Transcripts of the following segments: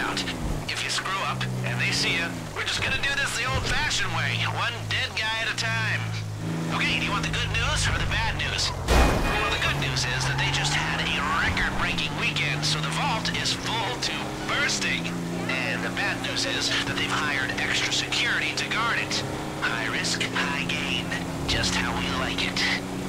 out. If you screw up and they see you, we're just gonna do this the old-fashioned way, one dead guy at a time. Okay, do you want the good news or the bad news? Well, the good news is that they just had a record-breaking weekend, so the vault is full to bursting. And the bad news is that they've hired extra security to guard it. High risk, high gain. Just how we like it.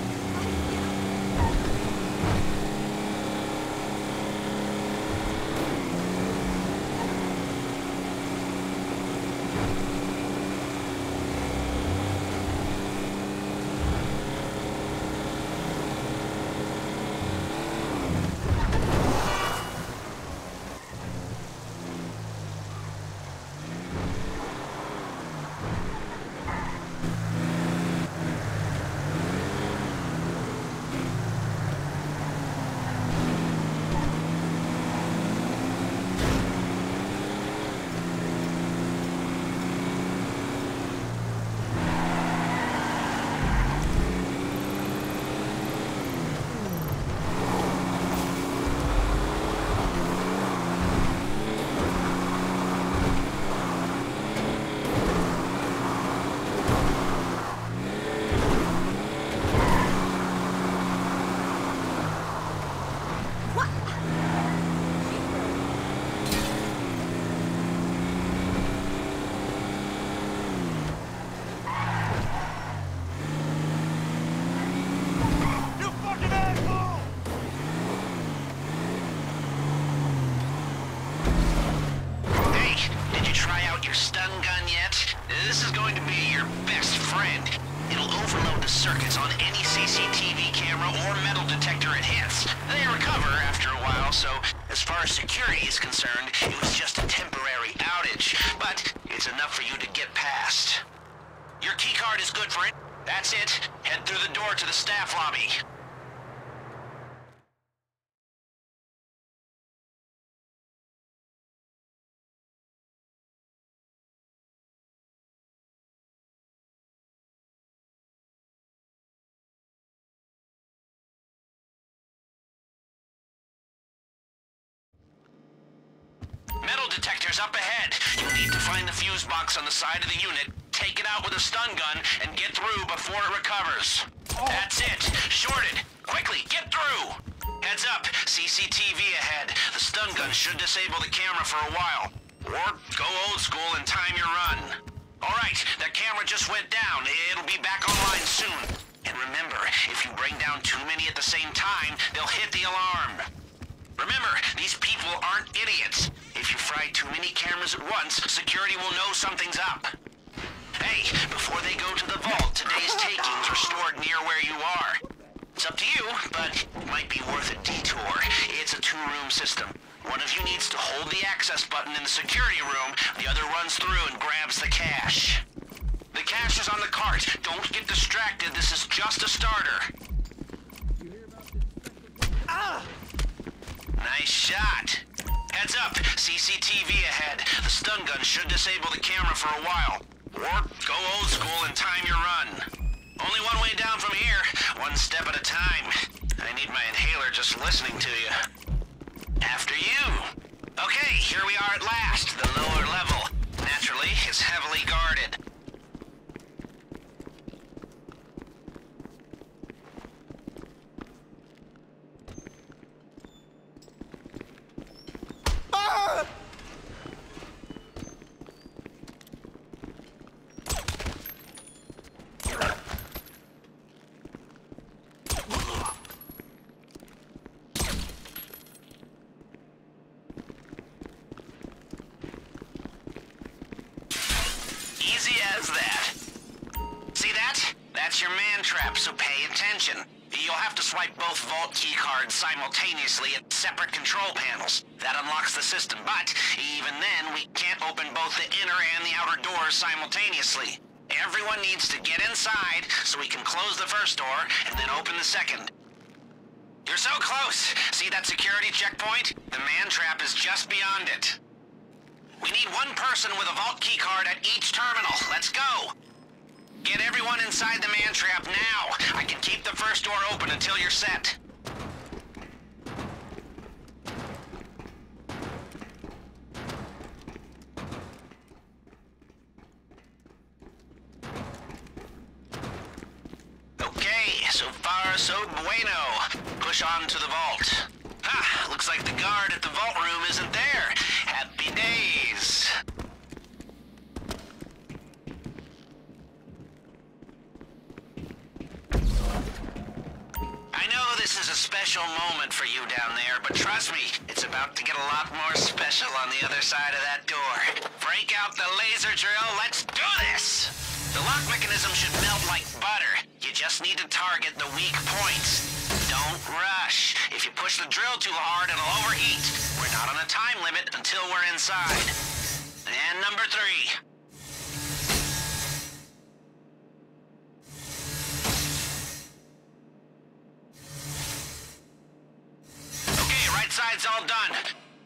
This is going to be your best friend. It'll overload the circuits on any CCTV camera or metal detector it hits. They recover after a while, so as far as security is concerned, it was just a temporary outage. But it's enough for you to get past. Your keycard is good for it. That's it. Head through the door to the staff lobby. Metal detectors up ahead. You need to find the fuse box on the side of the unit, take it out with a stun gun, and get through before it recovers. That's it. Shorted. Quickly, get through. Heads up. CCTV ahead. The stun gun should disable the camera for a while. Or go old school and time your run. Alright, that camera just went down. It'll be back online soon. And remember, if you bring down too many at the same time, they'll hit the alarm. Remember, these people aren't idiots. If you fry too many cameras at once, security will know something's up. Hey, before they go to the vault, today's takings are stored near where you are. It's up to you, but it might be worth a detour. It's a two-room system. One of you needs to hold the access button in the security room, the other runs through and grabs the cash. The cash is on the cart. Don't get distracted, this is just a starter. Nice shot. Heads up, CCTV ahead. The stun gun should disable the camera for a while. Or go old school and time your run. Only one way down from here, one step at a time. I need my inhaler just listening to you. After you. Okay, here we are at last, the lower level. Naturally, it's heavily guarded. Easy as that. See that? That's your man trap, so pay attention. You'll have to swipe both vault keycards simultaneously at separate control panels. That unlocks the system, but even then, we can't open both the inner and the outer doors simultaneously. Everyone needs to get inside so we can close the first door and then open the second. You're so close. See that security checkpoint? The man trap is just beyond it. We need one person with a vault keycard at each terminal. Let's go. Get everyone inside the man trap now. I can keep the first door open until you're set. so bueno. Push on to the vault. Ah, looks like the guard at the vault room isn't there. Happy days. I know this is a special moment for you down there, but trust me, it's about to get a lot more special on the other side of that door. Break out the laser drill, let's do this! The lock mechanism should melt like butter. You just need to target the weak points. Don't rush. If you push the drill too hard, it'll overheat. We're not on a time limit until we're inside. And number 3. Right side's all done.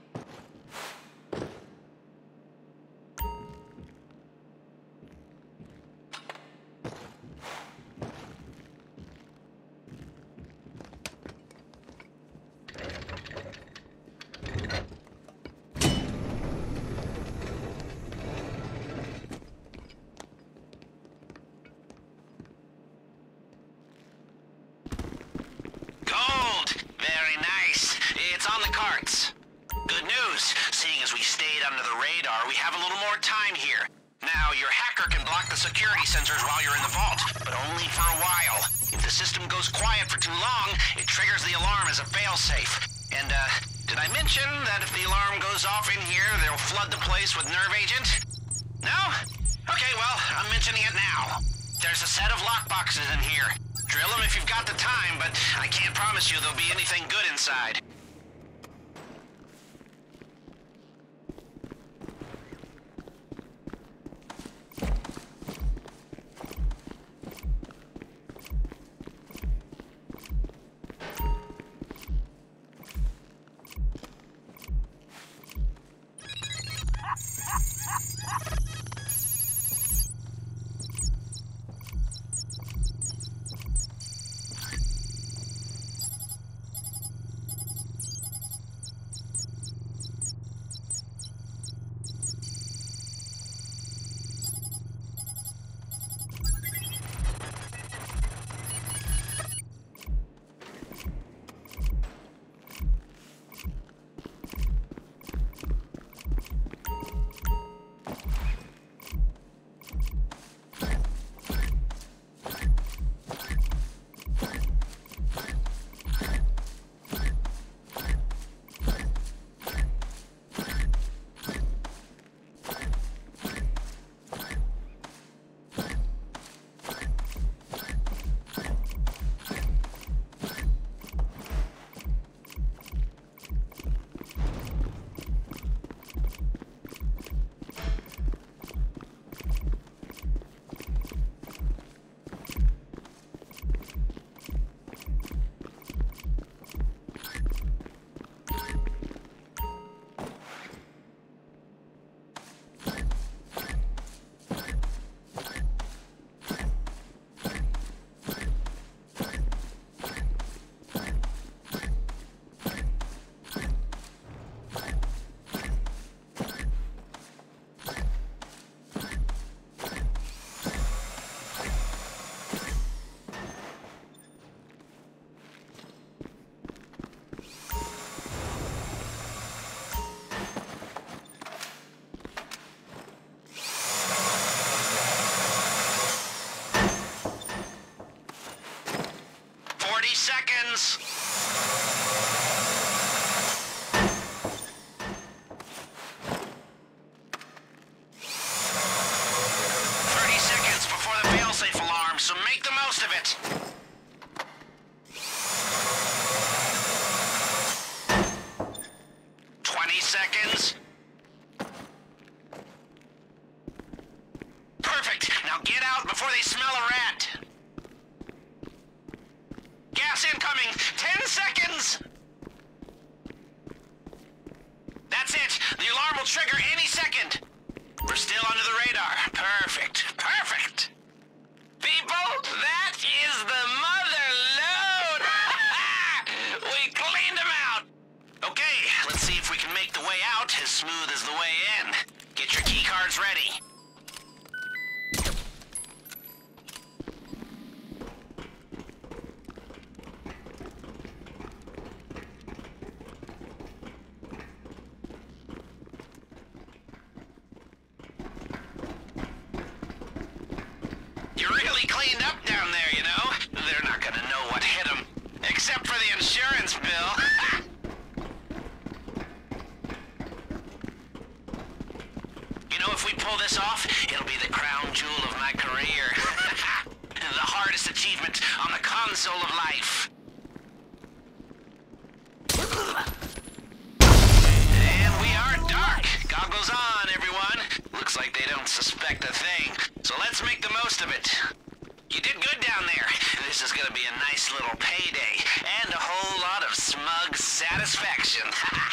Good news. Seeing as we stayed under the radar, we have a little more time here. Now, your hacker can block the security sensors while you're in the vault, but only for a while. If the system goes quiet for too long, it triggers the alarm as a failsafe. And, did I mention that if the alarm goes off in here, they'll flood the place with nerve agent? No? Okay, well, I'm mentioning it now. There's a set of lockboxes in here. Drill them if you've got the time, but I can't promise you there'll be anything good inside. Seconds. 30 seconds before the failsafe alarm, so make the most of it. Seconds. Perfect. Now get out before they smell a rat. Gas incoming. 10 seconds. That's it. The alarm will trigger any second. We're still under the radar. Perfect. Perfect. People, that is the mother load. We cleaned them out. Okay, let's see if we can make the way out as smooth as the way in. Get your key cards ready. except for the insurance bill. You know, if we pull this off, it'll be the crown jewel of my career. The hardest achievement on the console of life. And we are dark. Goggles on, everyone. Looks like they don't suspect a thing. So let's make the most of it. You did good down there. This is gonna be a nice little payday. And a whole lot of smug satisfaction.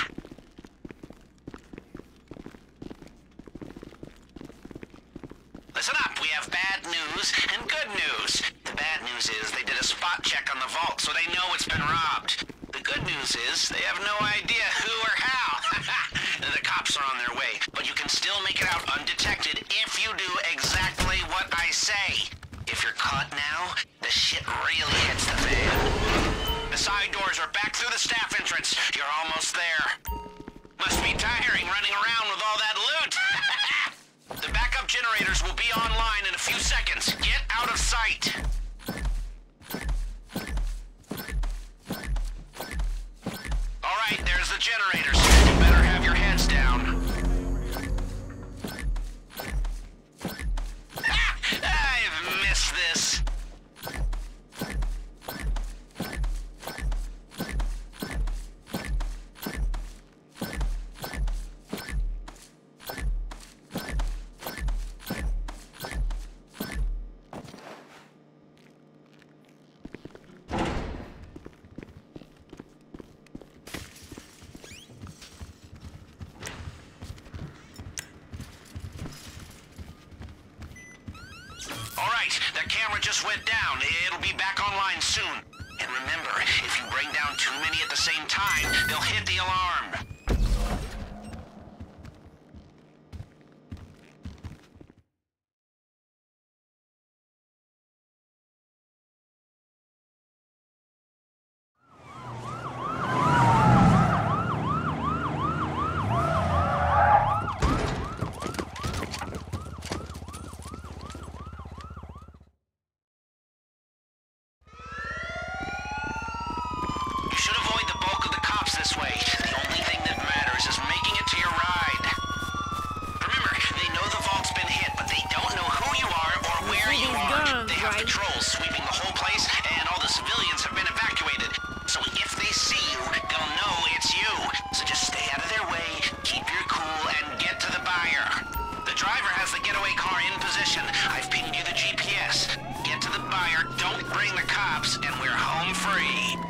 Listen up, we have bad news and good news. The bad news is they did a spot check on the vault, so they know it's been robbed. The good news is they have no idea who or how. The cops are on their way, but you can still make it out undetected if you do exactly what I say. If you're caught now, the shit really hits the fan. The side doors are back through the staff entrance. You're almost there. Must be tiring running around with all that loot. The backup generators will be online in a few seconds. Get out of sight. All right, there's the generators. You better have your heads down. I've missed this. Alright, that camera just went down. It'll be back online soon. And remember, if you bring down too many at the same time, they'll hit the alarm. This way. The only thing that matters is making it to your ride. Remember, they know the vault's been hit, but they don't know who you are or where you are. They have patrols sweeping the whole place, and all the civilians have been evacuated. So if they see you, they'll know it's you. So just stay out of their way, keep your cool, and get to the buyer. The driver has the getaway car in position. I've pinged you the GPS. Get to the buyer, don't bring the cops, and we're home free.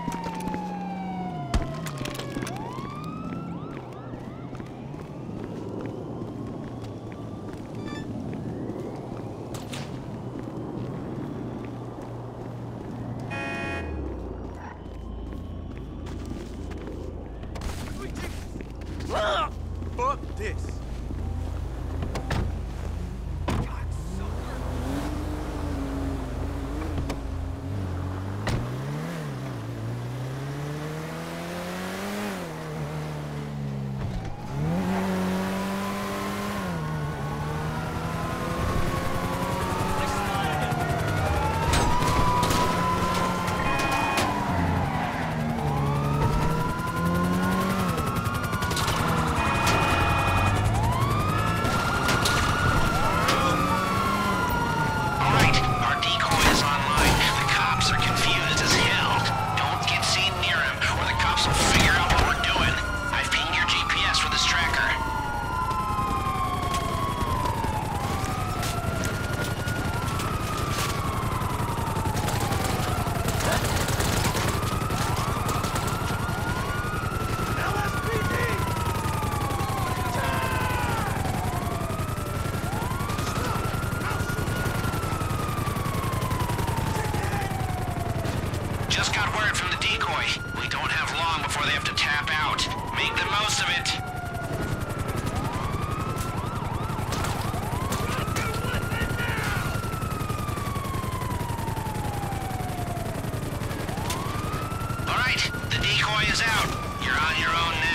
Fuck this. Just got word from the decoy. We don't have long before they have to tap out. Make the most of it. All right, the decoy is out. You're on your own now.